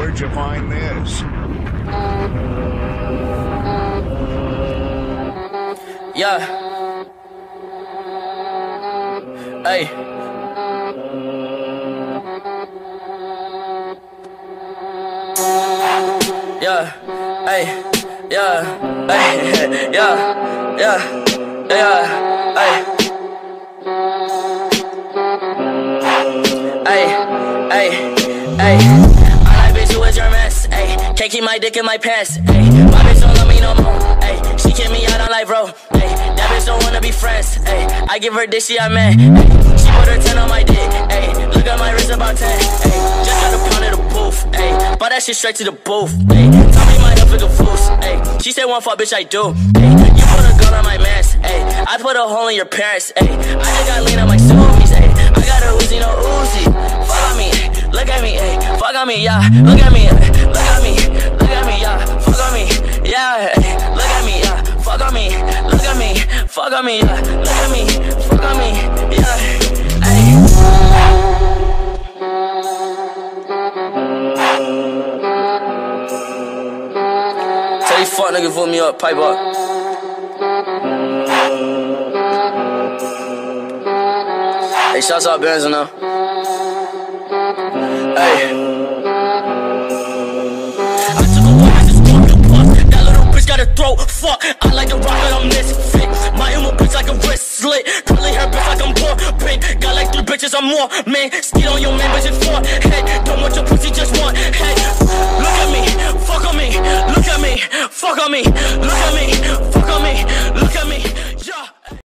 Where'd you find this? Yeah. Hey. Yeah. Hey. Yeah. Hey. Yeah. Yeah. Yeah. Hey. Hey. Hey. Hey. I like bitch who is your mess. Hey. Can't keep my dick in my pants. Hey. My bitch don't love me no more. Hey. She kick me out on life, bro. Hey. That bitch don't wanna be friends. Hey. I give her dick, she a man. Hey. She put her 10 on my dick. Hey. Look at my wrist about 10. Hey. Just got a pound of the booth. Hey. Bought that shit straight to the booth. Hey. Tell me my health is a foos. Hey. She said one fuck, bitch, I do. Hey. You put a gun on my mans. Hey. I put a hole in your parents. Hey. I just got lean on my Subies. Hey. I got a Uzi, no Uzi. Fuck on me. Look at me. Hey. Fuck on me, yeah. Look at me. Look at me. Look at me, yeah. Fuck on me. Yeah. Hey. Look at me, yeah. Fuck on me. Look at me. Fuck on me, yeah. Look at me. Fuck on me. Yeah. Hey. Tell you fuck nigga, vote me up, pipe up. Hey, shouts out Benz now. Hey. I took a walk, this fucking puff. That little bitch got a throat, fuck. I like the rock, but I'm misfit. My emo bitch like a wrist slit. Curly hair bitch like I'm poor pink. Got like 3 bitches, I'm more man. Skeet on your man, bitch, it's 4 head. Don't want your pussy, just one head. Look at me, fuck on me. Look at me, fuck on me. Look at me.